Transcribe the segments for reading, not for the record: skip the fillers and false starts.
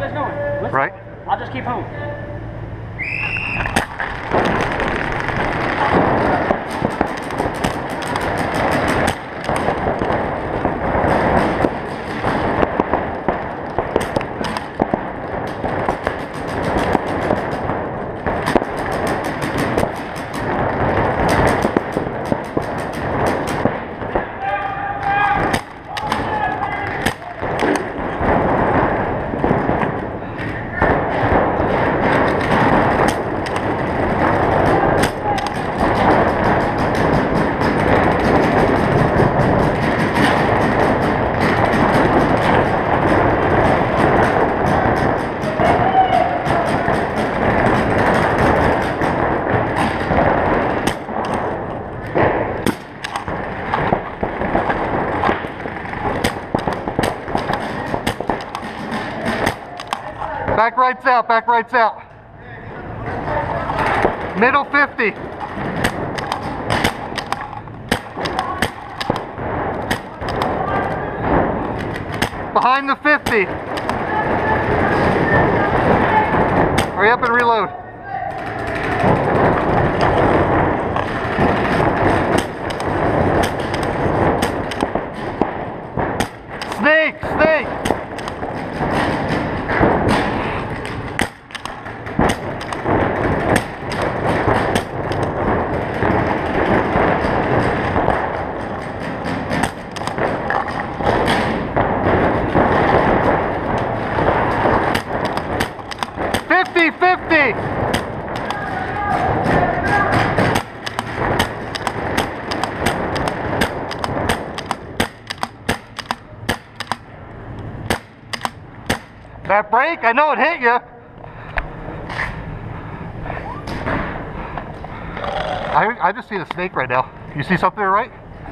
guys going? Right. I'll just keep home. Back right's out, back right's out. Middle 50. Behind the 50. Hurry up and reload. Snake, snake. That brake, I know it hit you. I just see the snake right now. You see something right?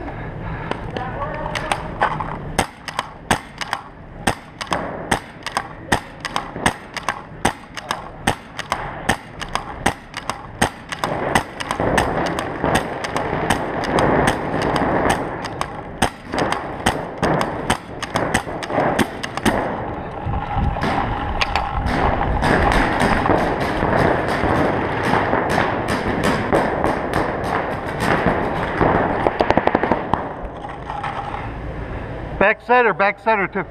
Back center too.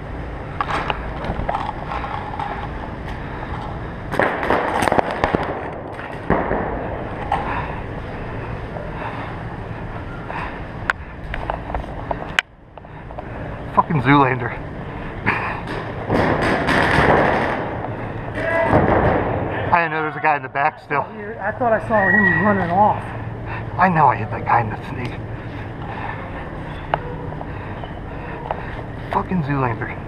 Fucking Zoolander. I didn't know there's a guy in the back still. I thought I saw him running off. I know I hit that guy in the snake. Fucking Zoolander.